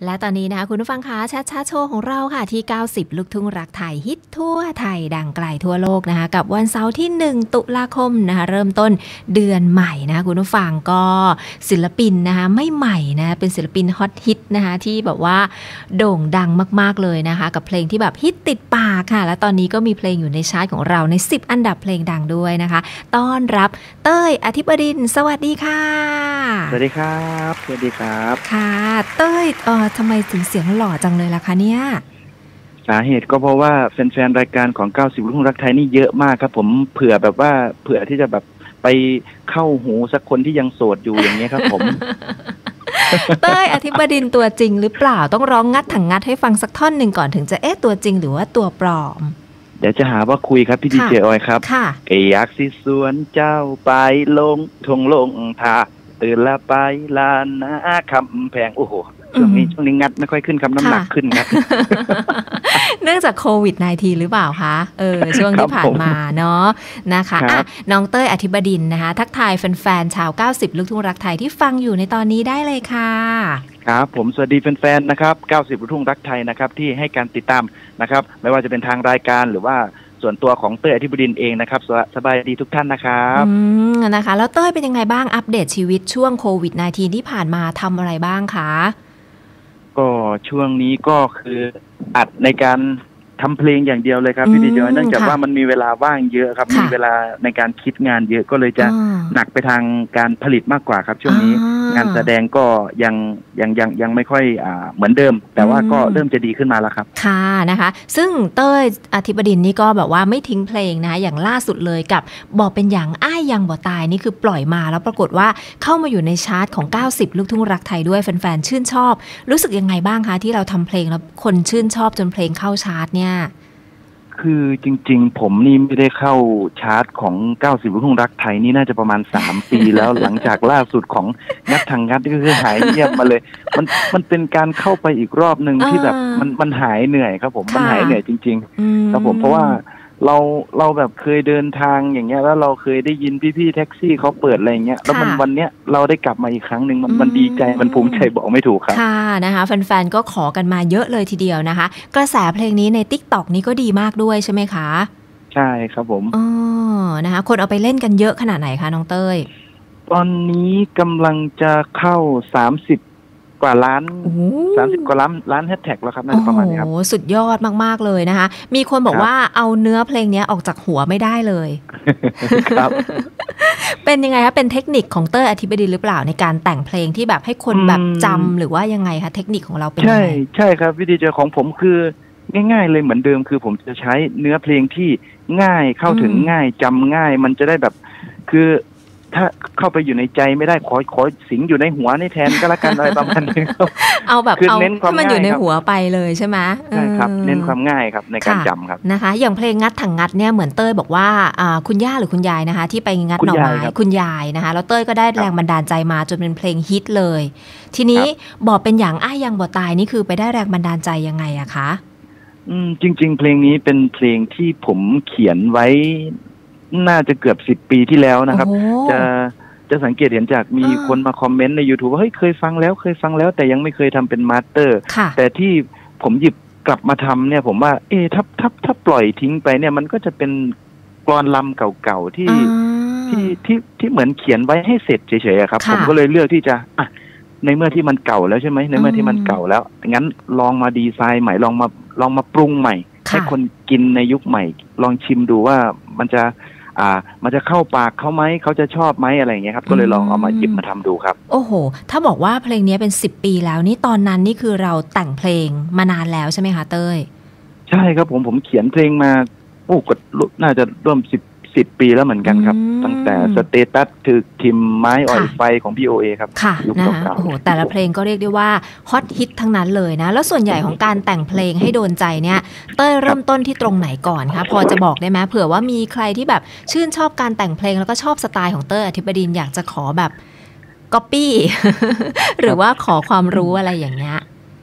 และตอนนี้นะคะคุณผู้ฟังคะแชทโชว์ของเราค่ะที่90ลูกทุ่งรักไทยฮิตทั่วไทยดังไกลทั่วโลกนะคะกับวันเสาร์ที่1ตุลาคมนะคะเริ่มต้นเดือนใหม่นะคะคุณผู้ฟังก็ศิลปินนะคะไม่ใหม่นะเป็นศิลปินฮอตฮิตนะคะที่แบบว่าโด่งดังมากๆเลยนะคะกับเพลงที่แบบฮิตติดปากค่ะและตอนนี้ก็มีเพลงอยู่ในชาร์ตของเราใน10อันดับเพลงดังด้วยนะคะต้อนรับเต้ยอธิบดินทร์สวัสดีค่ะสวัสดีครับสวัสดีครับค่ะเต้ยทำไมถึงเสียงหล่อจังเลยล่ะคะเนี่ยสาเหตุก็เพราะว่าแฟนๆรายการของ90ลูกทุ่งรักไทยนี่เยอะมากครับผมเผื่อที่จะแบบไปเข้าหูสักคนที่ยังโสดอยู่อย่างเงี้ยครับผมเต้ยอธิบดินทร์ตัวจริงหรือเปล่าต้องร้องงัดถังงัดให้ฟังสักท่อนหนึ่งก่อนถึงจะตัวจริงหรือว่าตัวปลอมเดี๋ยวจะหาว่าคุยครับพี่ดีเจออยครับอยากสิสวนเจ้าไปลงทงลงทาตื่นละไปลานนาคำแพงโอ้โหช่วงนี้งัดไม่ค่อยขึ้นครับน้ำหนักขึ้นครับเนื่องจากโควิด -19 หรือเปล่าคะช่วงที่ผ่านมาเนาะนะคะน้องเต้ยอธิบดินทร์นะคะทักทายแฟนๆชาว90ลูกทุ่งรักไทยที่ฟังอยู่ในตอนนี้ได้เลยค่ะครับผมสวัสดีแฟนๆนะครับ90ลูกทุ่งรักไทยนะครับที่ให้การติดตามนะครับไม่ว่าจะเป็นทางรายการหรือว่าส่วนตัวของเต้ยอธิบดินทร์เองนะครับสบายดีทุกท่านนะครับนะคะแล้วเต้ยเป็นยังไงบ้างอัปเดตชีวิตช่วงโควิด -19 ที่ผ่านมาทำอะไรบ้างคะก็ช่วงนี้ก็คืออัดในการทำเพลงอย่างเดียวเลยครับพี่ดีเจเนื่องจากว่ามันมีเวลาว่างเยอะครับมีเวลาในการคิดงานเยอะก็เลยจะหนักไปทางการผลิตมากกว่าครับช่วงนี้งานแสดงก็ยังไม่ค่อยเหมือนเดิมแต่ว่าก็เริ่มจะดีขึ้นมาแล้วครับค่ะนะคะซึ่งเต้ยอธิบดินทร์นี่ก็แบบว่าไม่ทิ้งเพลงนะคะอย่างล่าสุดเลยกับบอกเป็นอย่างอ้ายยังบ่ตายนี่คือปล่อยมาแล้วปรากฏว่าเข้ามาอยู่ในชาร์ตของ90ลูกทุ่งรักไทยด้วยแฟนๆชื่นชอบรู้สึกยังไงบ้างคะที่เราทำเพลงแล้วคนชื่นชอบจนเพลงเข้าชาร์ตเนี่ยคือจริงๆผมนี่ไม่ได้เข้าชาร์ตของ90ลูกทุ่งรักไทยนี่น่าจะประมาณ3 ปีแล้ว หลังจากล่าสุดของงัดทางงัดก็คือหายเงียบมาเลยมันเป็นการเข้าไปอีกรอบนึงที่แบบมันหายเหนื่อยครับผมมันหายเหนื่อยจริงๆครับผมเพราะว่าเราแบบเคยเดินทางอย่างเงี้ยแล้วเราเคยได้ยินพี่ๆแท็กซี่เขาเปิดอะไรเงี้ยแล้ววันเนี้ยเราได้กลับมาอีกครั้งนึงมันดีใจมันภูมิใจบอกไม่ถูกครับค่ะนะคะแฟนๆก็ขอกันมาเยอะเลยทีเดียวนะคะกระแสเพลงนี้ใน TikTok นี้ก็ดีมากด้วยใช่ไหมคะใช่ครับผมนะคะคนเอาไปเล่นกันเยอะขนาดไหนคะน้องเต้ยตอนนี้กำลังจะเข้า30กว่าล้าน30กว่าล้านแฮชแท็กแล้วครับน่าจะประมาณนี้ครับโอ้สุดยอดมากๆเลยนะคะมีคนบอกว่าเอาเนื้อเพลงนี้ออกจากหัวไม่ได้เลยครับเป็นยังไงคะเป็นเทคนิคของเต้ยอธิบดินทร์หรือเปล่าในการแต่งเพลงที่แบบให้คนแบบจำหรือว่ายังไงคะเทคนิคของเราเป็นยังไงใช่ครับวิธีเจอของผมคือง่ายๆเลยเหมือนเดิมคือผมจะใช้เนื้อเพลงที่ง่ายเข้าถึงง่ายจำง่ายมันจะได้แบบคือถ้าเข้าไปอยู่ในใจไม่ได้ขอสิงอยู่ในหัวนี่แทนก็แล้วกันอะไรประมาณนี้ครับเอาแบบเอาให้มันอยู่ในหัวไปเลยใช่ไหมใช่ครับเน้นความง่ายครับในการจำครับนะคะอย่างเพลงงัดถังงัดเนี่ยเหมือนเต้ยบอกว่าคุณย่าหรือคุณยายนะคะที่ไปงัดหน่อไม้คุณยายนะคะแล้วเต้ยก็ได้แรงบันดาลใจมาจนเป็นเพลงฮิตเลยทีนี้บอกเป็นอย่างอ้ายยังบ่ตายนี่คือไปได้แรงบันดาลใจยังไงอะคะจริงๆเพลงนี้เป็นเพลงที่ผมเขียนไว้น่าจะเกือบ10 ปีที่แล้วนะครับจะสังเกตเห็นจากมีคนมาคอมเมนต์ใน YouTube ว่าเฮ้ยเคยฟังแล้วแต่ยังไม่เคยทำเป็นมาสเตอร์แต่ที่ผมหยิบกลับมาทำเนี่ยผมว่าถ้าปล่อยทิ้งไปเนี่ยมันก็จะเป็นกลอนลำเก่าๆที่เหมือนเขียนไว้ให้เสร็จเฉยๆครับผมก็เลยเลือกที่จะในเมื่อที่มันเก่าแล้วใช่ไหมในเมื่อที่มันเก่าแล้วงั้นลองมาดีไซน์ใหม่ลองมาปรุงใหม่ให้คนกินในยุคใหม่ลองชิมดูว่ามันจะเข้าปากเขาไหมเขาจะชอบไหมอะไรอย่างเงี้ยครับก็เลยลองเอามาหยิบมาทำดูครับโอ้โหถ้าบอกว่าเพลงนี้เป็น10 ปีแล้วนี่ตอนนั้นนี่คือเราแต่งเพลงมานานแล้วใช่ไหมคะเต้ยใช่ครับผมเขียนเพลงมาก็น่าจะร่วม10 ปีแล้วเหมือนกันครับตั้งแต่สเตตัสถึกทิมไม้อ่อยไฟของพี่โอครับค่ะนะคะโอ้โหแต่ละเพลงก็เรียกได้ว่าฮอตฮิตทั้งนั้นเลยนะแล้วส่วนใหญ่ของการแต่งเพลงให้โดนใจเนี่ยเต้ยเริ่มต้นที่ตรงไหนก่อนคะพอจะบอกได้ไหมเผื่อว่ามีใครที่แบบชื่นชอบการแต่งเพลงแล้วก็ชอบสไตล์ของเต้ยอธิบดินทร์อยากจะขอแบบก๊อปปี้ หรือว่าขอความรู้อะไรอย่างเงี้ย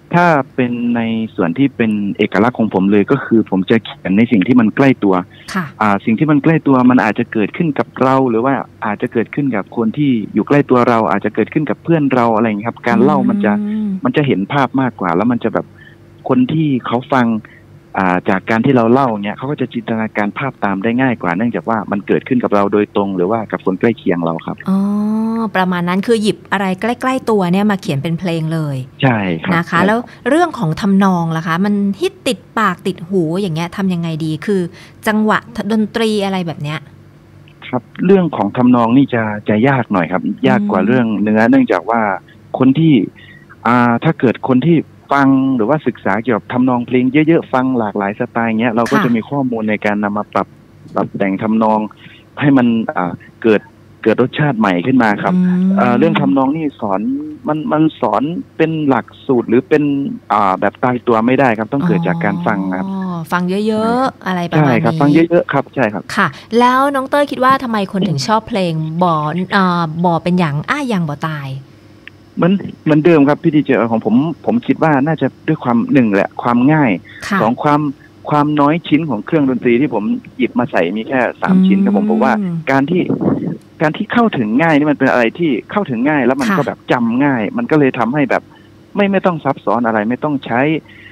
ถ้าเป็นในส่วนที่เป็นเอกลักษณ์ของผมเลยก็คือผมจะเขียนในสิ่งที่มันใกล้ตัวค่ะสิ่งที่มันใกล้ตัวมันอาจจะเกิดขึ้นกับเราหรือว่าอาจจะเกิดขึ้นกับคนที่อยู่ใกล้ตัวเราอาจจะเกิดขึ้นกับเพื่อนเราอะไรอย่างนี้ครับการเล่ามันจะเห็นภาพมากกว่าแล้วมันจะแบบคนที่เขาฟังจากการที่เราเล่าเนี่ยเขาก็จะจินตนาการภาพตามได้ง่ายกว่าเนื่องจากว่ามันเกิดขึ้นกับเราโดยตรงหรือว่ากับคนใกล้เคียงเราครับอ๋อประมาณนั้นคือหยิบอะไรใกล้ๆตัวเนี่ยมาเขียนเป็นเพลงเลยใช่ครับนะคะแล้วเรื่องของทำนองล่ะคะมันฮิตติดปากติดหูอย่างเงี้ยทำยังไงดีคือจังหวะดนตรีอะไรแบบเนี้ยครับเรื่องของทำนองนี่จะยากหน่อยครับยากกว่าเรื่องเนื้อเนื่องจากว่าคนที่ถ้าเกิดคนที่ฟังหรือว่าศึกษาเกี่ยวกับทำนองเพลงเยอะๆฟังหลากหลายสไตล์เงี้ยเราก็จะมีข้อมูลในการนำมาปรับแต่งทำนองให้มันเกิดรสชาติใหม่ขึ้นมาครับเรื่องทำนองนี่สอนมันสอนเป็นหลักสูตรหรือเป็นแบบตายตัวไม่ได้ครับต้องเกิดจากการฟังครับฟังเยอะๆอะไรประมาณนี้ใช่ครับฟังเยอะๆครับใช่ครับค่ะแล้วน้องเต้ยคิดว่าทำไมคนถึงชอบเพลงบ่อเป็นอย่างอย่างบ่ตายเหมือนเดิมครับพี่ดีเจของผมคิดว่าน่าจะด้วยความหนึ่งแหละความง่ายสองความน้อยชิ้นของเครื่องดนตรีที่ผมหยิบมาใส่มีแค่3ชิ้นครับผมว่าการที่เข้าถึงง่ายนี่มันเป็นอะไรที่เข้าถึงง่ายแล้วมันก็แบบจำง่ายมันก็เลยทำให้แบบไม่ต้องซับซ้อนอะไรไม่ต้องใช้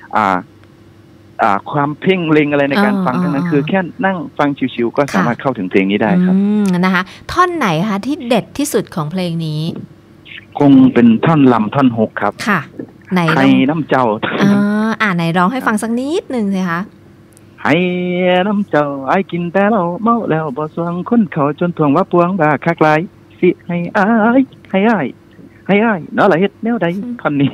ความเพ่งเล็งอะไรในการฟังทั้งนั้นคือแค่นั่งฟังชิวๆก็สามารถเข้าถึงเพลงนี้ได้ครับนะคะท่อนไหนคะที่เด็ดที่สุดของเพลงนี้คงเป็นท่อนลำท่อนฮกครับค่ะไหนให้น้ำเจ้าไหนร้องให้ฟังสักนิดนึงสิคะให้น้ำเจ้าไอ้กินแต่เราเมาแล้วบ่สวงคนเขาจนทวงว่าปวงว่าคักลายสิให้อ้ายเนาะละเฮ็ดแนวใดท่อนนี้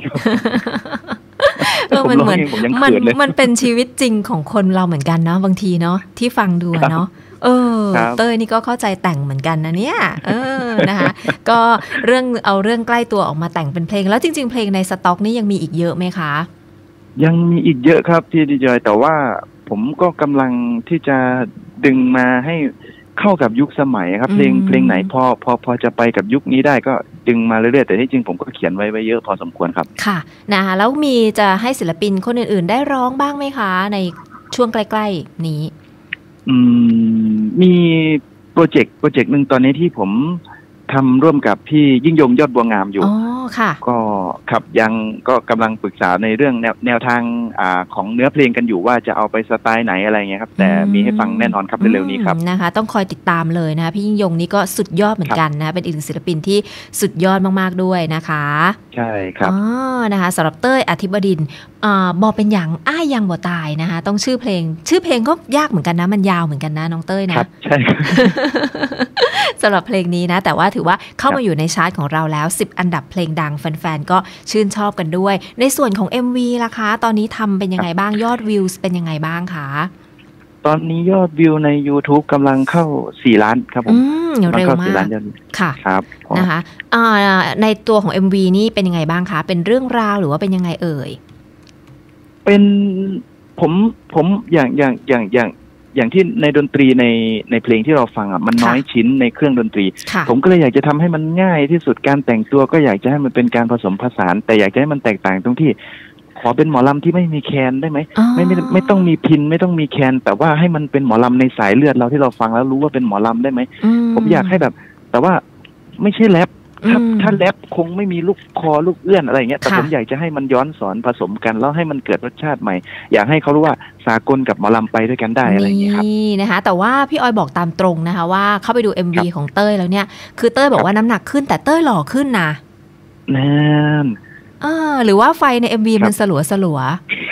มันเหมือนมันเป็นชีวิตจริงของคนเราเหมือนกันเนาะบางทีเนาะที่ฟังดูเนาะเต้ยนี่ก็เข้าใจแต่งเหมือนกันนะเนี่ยนะคะก็เอาเรื่องใกล้ตัวออกมาแต่งเป็นเพลงแล้วจริงๆเพลงในสต็อกนี่ยังมีอีกเยอะไหมคะยังมีอีกเยอะครับพี่ดีเจแต่ว่าผมก็กำลังที่จะดึงมาให้เข้ากับยุคสมัยครับเพลงไหนพอจะไปกับยุคนี้ได้ก็ดึงมาเรื่อยๆแต่ที่จริงผมก็เขียนไว้เยอะพอสมควรครับค่ะนะคะแล้วมีจะให้ศิลปินคนอื่นๆได้ร้องบ้างไหมคะในช่วงใกล้ๆนี้มีโปรเจกต์หนึ่งตอนนี้ที่ผมทำร่วมกับพี่ยิ่งยงยอดบัวงามอยู่ก็ครับยังก็กำลังปรึกษาในเรื่องแนวทางของเนื้อเพลงกันอยู่ว่าจะเอาไปสไตล์ไหนอะไรเงี้ยครับแต่มีให้ฟังแน่นอนครับเร็วๆนี้ครับนะคะต้องคอยติดตามเลยนะพี่ยิ่งยงนี่ก็สุดยอดเหมือนกันนะเป็นอีกหนึ่งศิลปินที่สุดยอดมากๆด้วยนะคะใช่ครับนะคะสำหรับเต้ยอธิบดินบ่เป็นอย่างยังบ่ตายนะคะต้องชื่อเพลงก็ยากเหมือนกันนะมันยาวเหมือนกันนะน้องเต้ยนะครับใช่สำหรับเพลงนี้นะแต่ว่าถือว่าเข้ามาอยู่ในชาร์ตของเราแล้ว10อันดับเพลงดังแฟนๆก็ชื่นชอบกันด้วยในส่วนของ MV ล่ะคะตอนนี้ทำเป็นยังไงบ้างยอดวิวเป็นยังไงบ้างคะตอนนี้ยอดวิวใน YouTube กำลังเข้า4ล้านครับผมเร็วมากค่ะครับนะคะในตัวของ MV นี่เป็นยังไงบ้างคะเป็นเรื่องราวหรือว่าเป็นยังไงเอ่ยเป็นผมอย่างที่ในดนตรีในเพลงที่เราฟังมันน้อยชิ้นในเครื่องดนตรีผมก็เลยอยากจะทำให้มันง่ายที่สุดการแต่งตัวก็อยากจะให้มันเป็นการผสมผสานแต่อยากจะให้มันแตกต่างตรงที่ขอเป็นหมอลำที่ไม่มีแคนได้ไหมไม่ต้องมีพินไม่ต้องมีแคนแต่ว่าให้มันเป็นหมอลำในสายเลือดเราที่เราฟังแล้วรู้ว่าเป็นหมอลำได้ไหมผมอยากให้แบบแต่ว่าไม่ใช่แรปถ้าแรปคงไม่มีลูกคอลูกเอื้อนอะไรเงี้ยแต่ผมอยากจะให้มันย้อนสอนผสมกันแล้วให้มันเกิดรสชาติใหม่อยากให้เขารู้ว่าสากลกับหมอลำไปด้วยกันได้อะไรอย่างเงี้ยครับนี่นะคะแต่ว่าพี่ออยบอกตามตรงนะคะว่าเข้าไปดู MV ของเต้ยแล้วเนี่ยคือเต้ยบอกว่าน้ำหนักขึ้นแต่เต้ยหล่อขึ้นนะนั่นหรือว่าไฟใน MV มันสลัว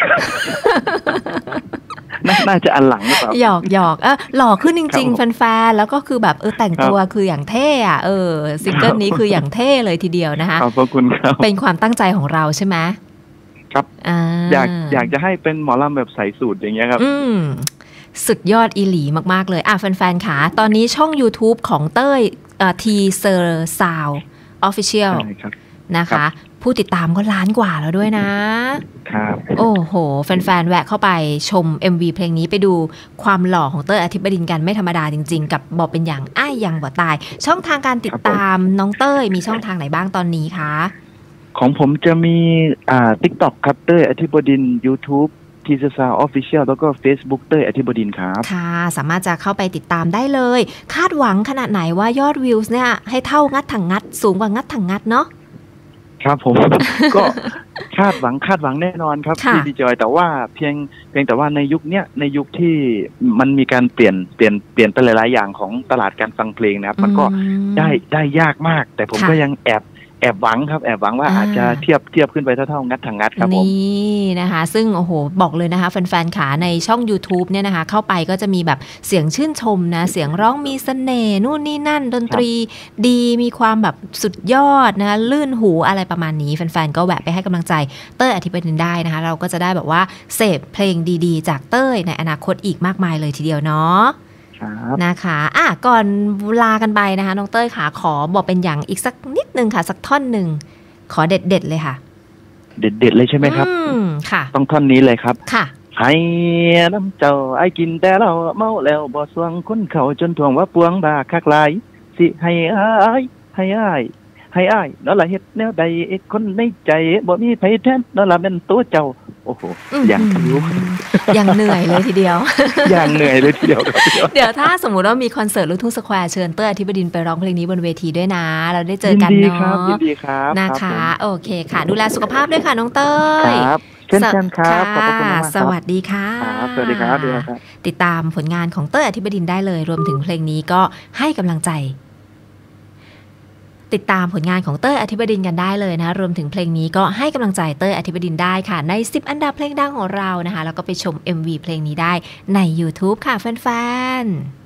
น่าจะอันหลังหรือเปล่าหยอกหล่อขึ้นจริงๆแฟนๆแล้วก็คือแบบแต่งตัวคืออย่างเท่ซิงเกิลนี้คืออย่างเท่เลยทีเดียวนะคะขอบคุณครับเป็นความตั้งใจของเราใช่ไหมครับอยากจะให้เป็นหมอลำแบบใส่สูทอย่างเงี้ยครับสุดยอดอีหลีมากๆเลยแฟนๆค่ะตอนนี้ช่อง YouTube ของเต้ยทีเซอร์ซาวด์ออฟฟิเชียลนะคะผู้ติดตามก็ล้านกว่าแล้วด้วยนะครับโอ้โหแฟนๆแวะเข้าไปชม MV เพลงนี้ไปดูความหล่อของเต้ยอธิบดินกันไม่ธรรมดาจริงๆกับบอกเป็นอย่างยังบ่ตายช่องทางการติดตามน้องเต้ยมีช่องทางไหนบ้างตอนนี้คะของผมจะมีTikTok ครับเต้ยอธิบดิน YouTube ทีซาออฟฟิเชียลแล้วก็ Facebook เต้ยอธิบดินครับค่ะสามารถจะเข้าไปติดตามได้เลยคาดหวังขนาดไหนว่ายอดวิวเนี่ยให้เท่างัดถังงัดสูงกว่างัดถังงัดเนาะครับผม ก็คาดหวังแน่นอนครับพี่จอยแต่ว่าเพียงแต่ว่าในยุคที่มันมีการเปลี่ยนไปหลายๆอย่างของตลาดการฟังเพลงนะครับมันก็ได้ยากมากแต่ผมก็ยังแอบหวังครับแอบหวังว่าอาจจะเทียบขึ้นไปเท่างัดถังงัดครับผมนี่นะคะซึ่งโอ้โหบอกเลยนะคะแฟนๆขาในช่อง YouTube เนี่ยนะคะเข้าไปก็จะมีแบบเสียงชื่นชมนะเสียงร้องมีเสน่ห์นู่นนี่นั่นดนตรีดีมีความแบบสุดยอดนะคะลื่นหูอะไรประมาณนี้แฟนๆก็แวะไปให้กำลังใจเต้ยอธิบดินได้นะคะเราก็จะได้แบบว่าเสพเพลงดีๆจากเต้ยในอนาคตอีกมากมายเลยทีเดียวเนาะนะคะก่อนลากันไปนะคะน้องเต้ยขาขอบอกเป็นอย่างอีกสักนิดนึงค่ะสักท่อนหนึ่งขอเด็ดเลยค่ะเด็ดเลยใช่ไหมครับค่ะต้องท่อนนี้เลยครับค่ะให้น้ำเจ้าไอ้กินแต่เราเมาแล้วบ่สวงคนเขาจนถ่วงว่าปวงบาคักหลายสิให้อ้ายนั่นล่ะเฮ็ดแนวใดคนในใจบ่มีไผแทนนั่นล่ะแม่นตัวเจ้าโอ้โหอย่างรู้อย่างเหนื่อยเลยทีเดียวอย่างเหนื่อยเลยทีเดียวเดี๋ยวถ้าสมมุติว่ามีคอนเสิร์ตลูกทุ่งสแควร์เชิญเต้ยอธิบดินไปร้องเพลงนี้บนเวทีด้วยนะเราได้เจอกันเนาะยินดีครับนะคะโอเคค่ะดูแลสุขภาพด้วยค่ะน้องเต้ยครับเช่นกันครับขอบคุณมากสวัสดีค่ะสวัสดีครับติดตามผลงานของเต้ยอธิบดินได้เลยรวมถึงเพลงนี้ก็ให้กำลังใจติดตามผลงานของเต้ยอธิบดินกันได้เลยนะรวมถึงเพลงนี้ก็ให้กำลังใจเต้ยอธิบดินได้ค่ะใน10อันดับเพลงดังของเรานะคะแล้วก็ไปชม MV เพลงนี้ได้ใน YouTube ค่ะแฟนๆ